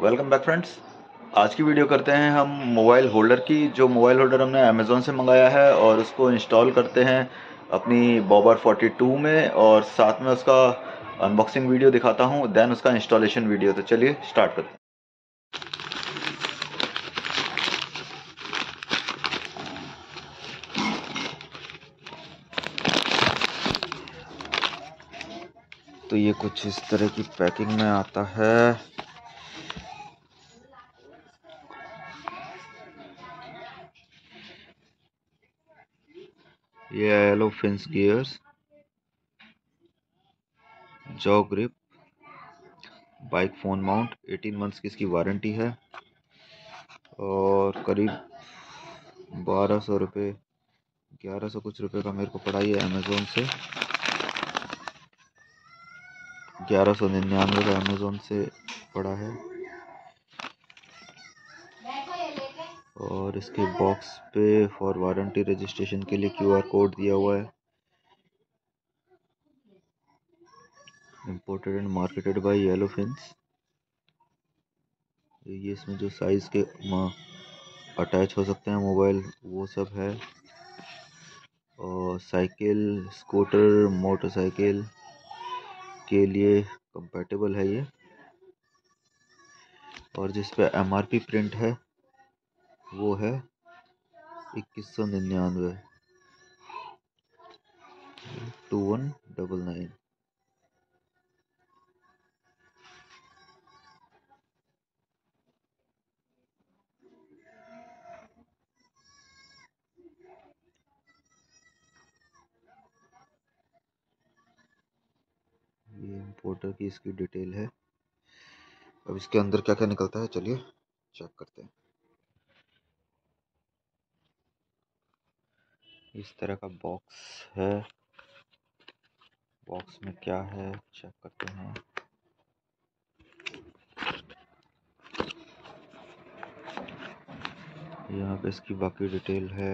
Welcome back friends. आज की video करते हैं हम मोबाइल होल्डर की। जो मोबाइल होल्डर हमने अमेज़ोन से मंगाया है और उसको इंस्टॉल करते हैं अपनी बॉबर 42 में, और साथ में उसका अनबॉक्सिंग वीडियो दिखाता हूं, देन उसका इंस्टॉलेशन वीडियो। तो चलिए स्टार्ट करते हैं। तो ये कुछ इस तरह की पैकिंग में आता है। ये Yellofins gears, jaw grip, bike phone mount, 18 months की इसकी वारंटी है और करीब 1200 रुपये, 1100 कुछ रुपये का मेरे को पड़ा ये अमेज़ोन से। 1199 का अमेज़ोन से पड़ा है। और इसके बॉक्स पे फॉर वारंटी रजिस्ट्रेशन के लिए क्यूआर कोड दिया हुआ है। Imported and marketed by Yellofins. ये इसमें जो साइज़ के अटैच हो सकते हैं मोबाइल वो सब है। और साइकिल, स्कूटर, मोटरसाइकिल के लिए कंपैटिबल है ये। और जिस पे एमआरपी प्रिंट है वो है 2199, 2199। ये इम्पोर्टर की इसकी डिटेल है। अब इसके अंदर क्या क्या निकलता है चलिए चेक करते हैं। इस तरह का बॉक्स है। बॉक्स में क्या है चेक करते हैं। यहाँ पे इसकी बाकी डिटेल है।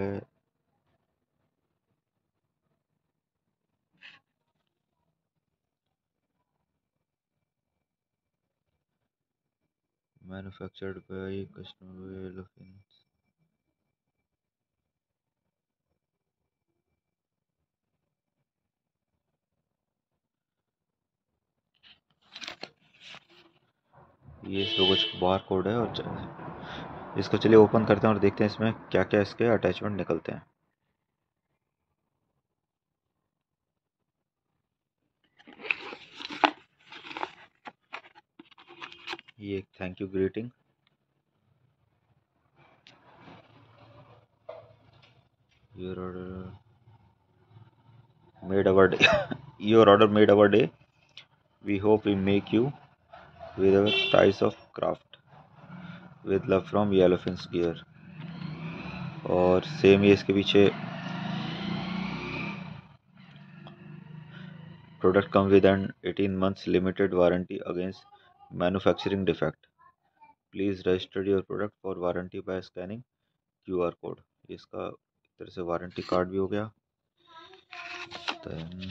Manufactured by customer Yellofins. ये इसका कुछ बार कोड है और इसको चलिए ओपन करते हैं और देखते हैं इसमें क्या क्या इसके अटैचमेंट निकलते हैं। ये एक thank you greeting. Your order made our day. Your order made our day, we hope we make you with our price of craft with love from Yellofins gear. और सेम ये इसके पीछे product come with an 18 months limited warranty against manufacturing defect, please register your product for warranty by scanning QR code. इसका एक तरह से warranty card भी हो गया। Then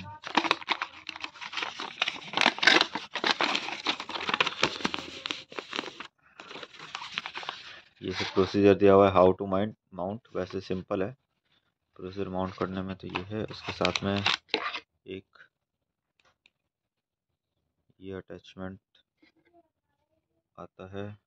ये सब प्रोसीजर दिया हुआ है हाउ टू माउंट। वैसे सिंपल है प्रोसीजर माउंट करने में, तो ये है। उसके साथ में एक ये अटैचमेंट आता है।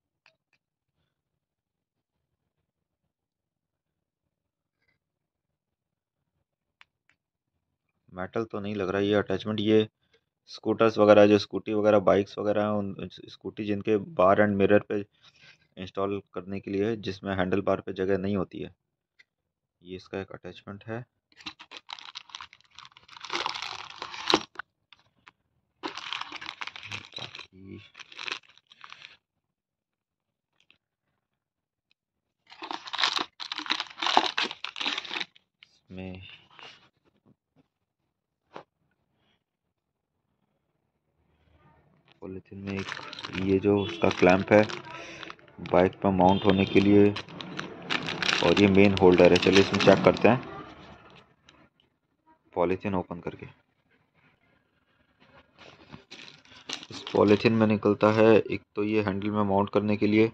मेटल तो नहीं लग रहा ये अटैचमेंट। ये स्कूटर्स वगैरह, जो स्कूटी वगैरह बाइक्स वगैरह हैं, उन स्कूटी जिनके बार एंड मिरर पे इंस्टॉल करने के लिए, जिसमें हैंडल बार पे जगह नहीं होती है, ये इसका एक अटैचमेंट है। बाकी इसमें पॉलीथीन में एक ये जो उसका क्लैंप है बाइक पर माउंट होने के लिए, और ये मेन होल्डर है। चलिए इसमें चेक करते हैं पॉलीथीन ओपन करके। इस पॉलीथीन में निकलता है। एक तो ये हैंडल में माउंट करने के लिए,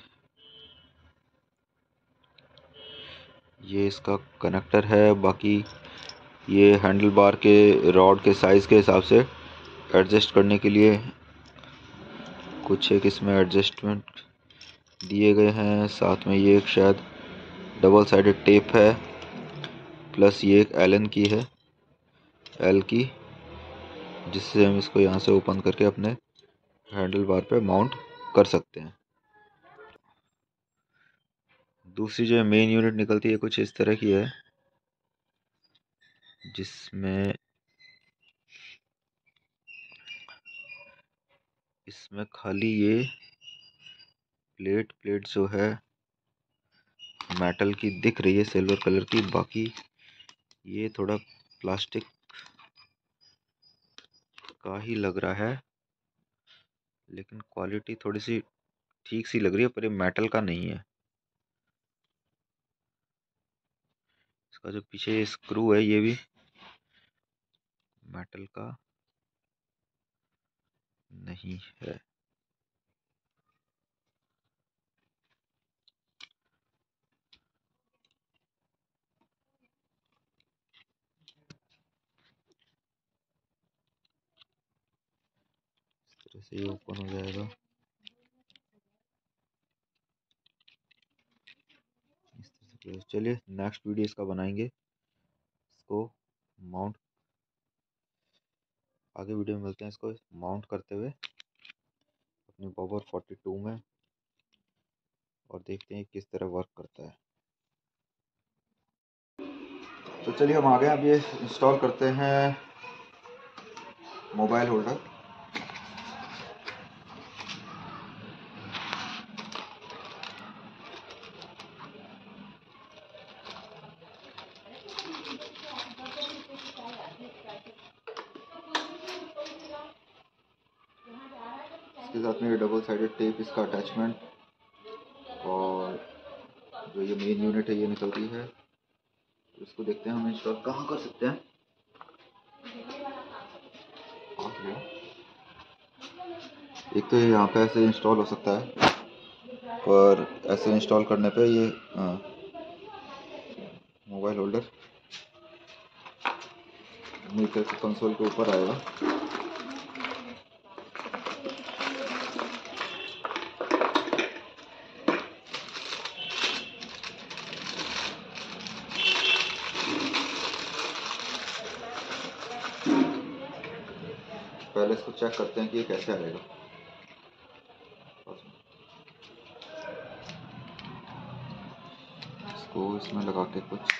ये इसका कनेक्टर है। बाकी ये हैंडल बार के रॉड के साइज़ के हिसाब से एडजस्ट करने के लिए कुछ एक इसमें एडजस्टमेंट दिए गए हैं। साथ में ये एक शायद डबल साइडेड टेप है, प्लस ये एक एलन की है, एल की, जिससे हम इसको यहाँ से ओपन करके अपने हैंडल बार पे माउंट कर सकते हैं। दूसरी जो मेन यूनिट निकलती है कुछ इस तरह की है, जिसमें इसमें खाली ये प्लेट जो है मेटल की दिख रही है, सिल्वर कलर की। बाकी ये थोड़ा प्लास्टिक का ही लग रहा है, लेकिन क्वालिटी थोड़ी सी ठीक सी लग रही है, पर ये मेटल का नहीं है। इसका जो पीछे स्क्रू है ये भी मेटल का नहीं है। इस तरह से ये ओपन हो जाएगा। इस तरह से चलिए नेक्स्ट वीडियो इसका बनाएंगे, इसको माउंट, आगे वीडियो में मिलते हैं इसको माउंट करते हुए अपनी बॉबर 42 में, और देखते हैं किस तरह वर्क करता है। तो चलिए हम आ गए, अब ये इंस्टॉल करते हैं मोबाइल होल्डर। इसके साथ में ये डबल साइडेड टेप, इसका अटैचमेंट, और जो ये मेन यूनिट है ये निकलती है। तो इसको देखते हैं हम इंस्टॉल कहाँ कर सकते हैं। एक तो ये यहाँ पे ऐसे इंस्टॉल हो सकता है, और ऐसे इंस्टॉल करने पे ये मोबाइल होल्डर मीटर के कंसोल के ऊपर आएगा। पहले इसको चेक करते हैं कि ये कैसे आएगा। इसको इसमें लगा के कुछ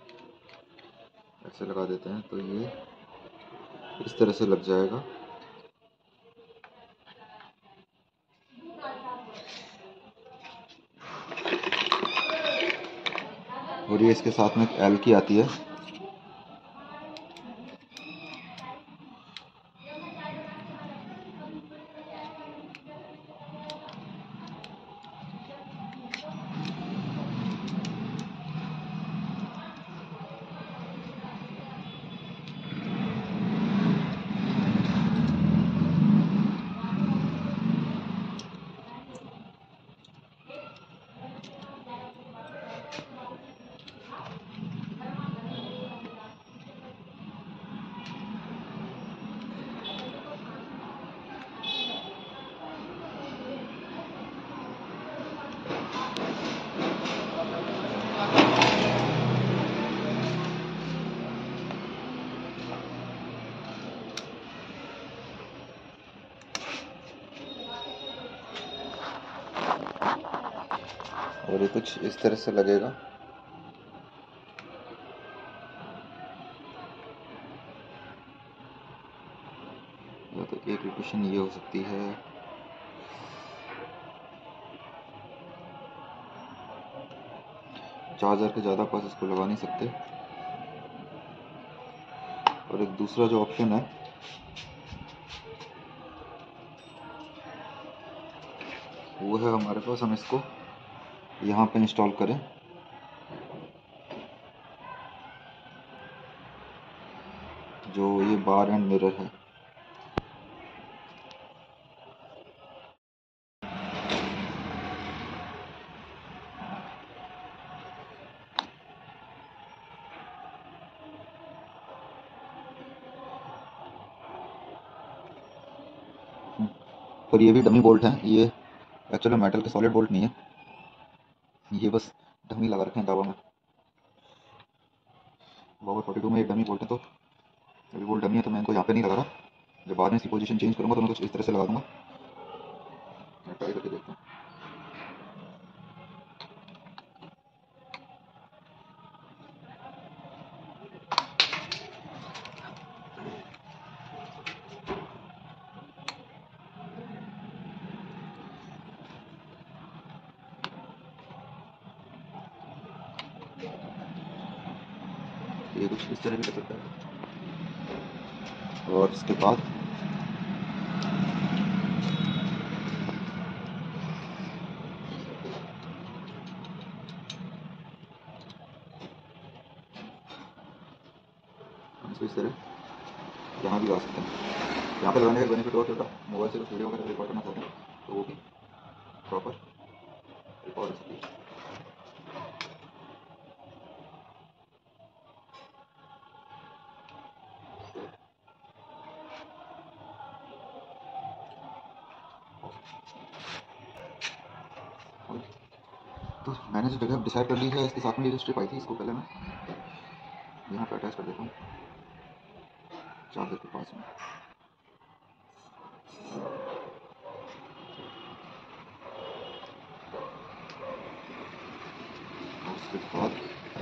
ऐसे लगा देते हैं, तो ये इस तरह से लग जाएगा। और ये इसके साथ में एक एल की आती है। और ये कुछ इस तरह से लगेगा। या तो एक लोकेशन ये हो सकती है, चार्जर के ज़्यादा पास इसको लगा नहीं सकते। और एक दूसरा जो ऑप्शन है वो है हमारे पास, हम इसको यहाँ पे इंस्टॉल करें। जो ये बार एंड मिरर है, और ये भी डमी बोल्ट हैं, ये एक्चुअली मेटल के सॉलिड बोल्ट नहीं है, ये बस डमी लगा रखे हैं दावा में। बॉबर 42 में एक डमी बोल्ट है, तो अभी बोल्ट डमी है तो मैं इनको यहाँ पे नहीं लगा रहा। जब बाद में इसकी पोजीशन चेंज करूँगा तो मैं कुछ इस तरह से लगा दूंगा। मैं ट्राई करके देखता हूँ। ये कुछ इस तरह भी कर सकता है। और इसके बाद हम इसको इस तरह यहाँ भी लगा सकते हैं। यहाँ पे लगाने का बेनिफिट और होता है, मोबाइल से कुछ वीडियो वगैरह रिकॉर्ड करना चाहते हैं तो वो भी प्रॉपर रिकॉर्ड हो सकती है। तो मैंने जो जगह डिसाइड कर ली है, इसके साथ में ये जो स्ट्रिप आई थी, इसको पहले मैं यहाँ पर अटैच कर देता हूँ चार्जर के पास में। और उसके बाद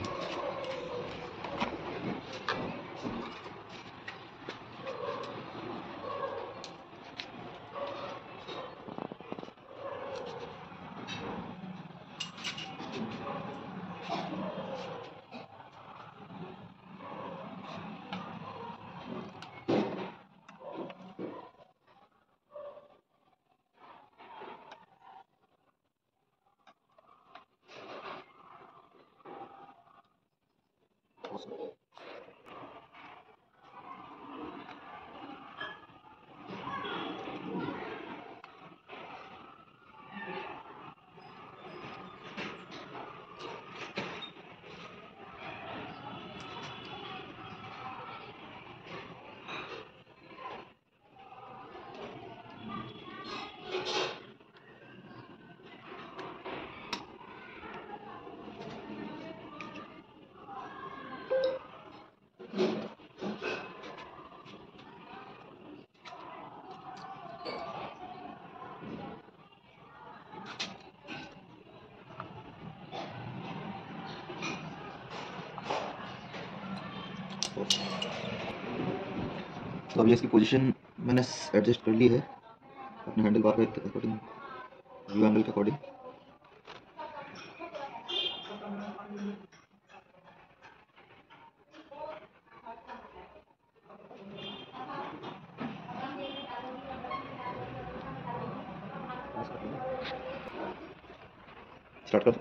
तो अभी इसकी पोजीशन मैंने एडजस्ट कर ली है अपने हैंडल बार के अकॉर्डिंग, व्यू एंगल के अकॉर्डिंग। स्टार्ट कर।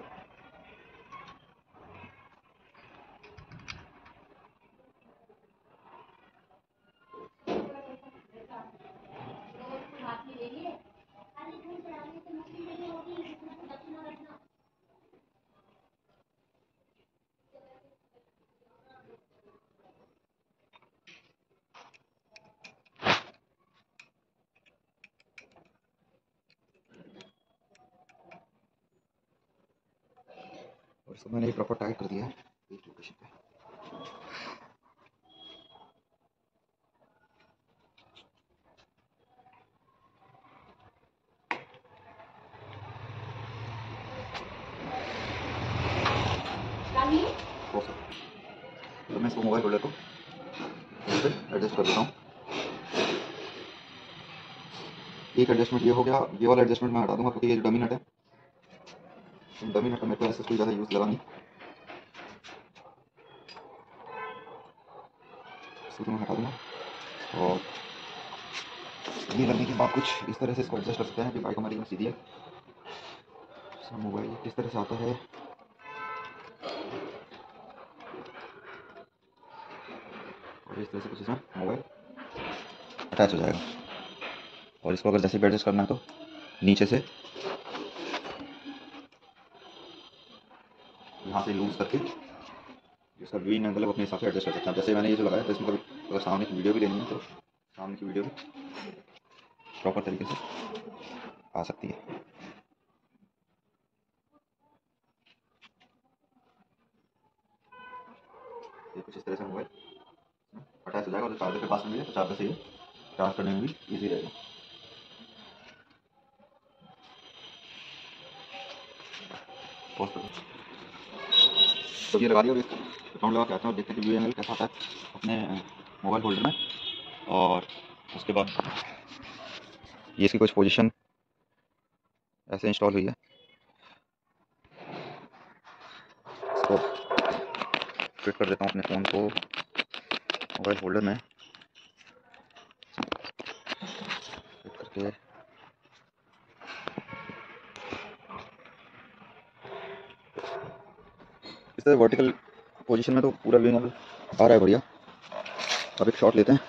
और इसको मैंने प्रॉपर टाइट कर दिया है इस लोकेशन पे। तो मैं इसको मोबाइल होल्डर को एडजस्ट कर देता हूँ। एक एडजस्टमेंट ये हो गया, ये वाला एडजस्टमेंट मैं हटा दूंगा क्योंकि ये जो डमी नट है, डमी नट का मेरे को ऐसे कोई ज़्यादा यूज़ लगा नहीं, इसको तो मैं हटा दूंगा। और ये करने के बाद कुछ इस तरह से इसको एडजस्ट कर सकते हैं कि बाइक हमारी सीधी है। मोबाइल किस तरह से आता है, और इस तरह से कुछ इसमें मोबाइल अटैच हो जाएगा। और इसको अगर जैसे भी एडजस्ट करना है तो नीचे से यहाँ से लूज करके इसका व्यू एंगल अपने हिसाब से एडजस्ट कर सकते हैं। जैसे मैंने ये जो लगाया तो इसमें कभी अगर सामने की वीडियो भी लेनी है तो सामने की वीडियो भी प्रॉपर तरीके से आ सकती है। ये कुछ इस तरह से मोबाइल अटैच हो जाएगा और चार्जर के पास में भी है, तो चार्जर से ये चार्ज करने में भी ईजी रहेगा। पॉज करो। तो ये लगा दिया और एक अकाउंट लगा के आते हैं और देखते हैं कि वीएमएल कैसा आता है अपने मोबाइल होल्डर में। और उसके बाद ये इसकी कुछ पोजीशन ऐसे इंस्टॉल हुई है। इसको फिट कर देता हूँ अपने फ़ोन को मोबाइल होल्डर में फिट करके। इस तरह वर्टिकल पोजीशन में तो पूरा वीएमएल आ रहा है बढ़िया। अब एक शॉट लेते हैं।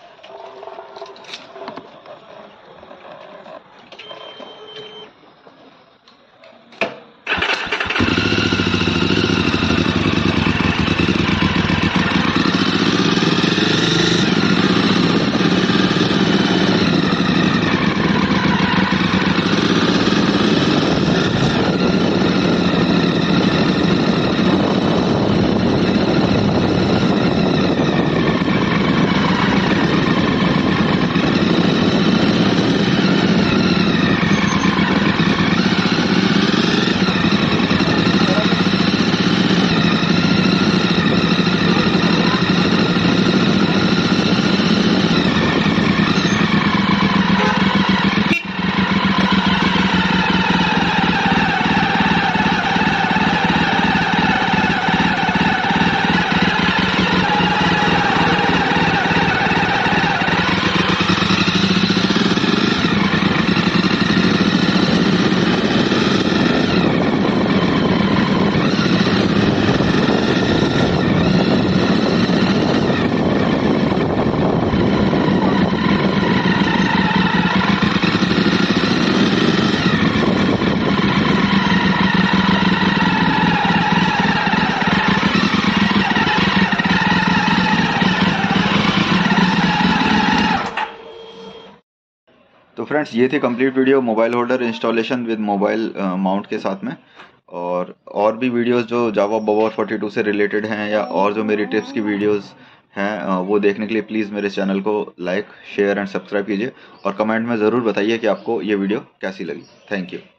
तो फ्रेंड्स ये थी complete video mobile holder installation with mobile mount के साथ में। और भी वीडियोस जो जावा बोबर 42 से रिलेटेड हैं या और जो मेरी टिप्स की वीडियोस हैं वो देखने के लिए प्लीज़ मेरे चैनल को लाइक शेयर एंड सब्सक्राइब कीजिए और कमेंट में ज़रूर बताइए कि आपको ये वीडियो कैसी लगी। Thank you.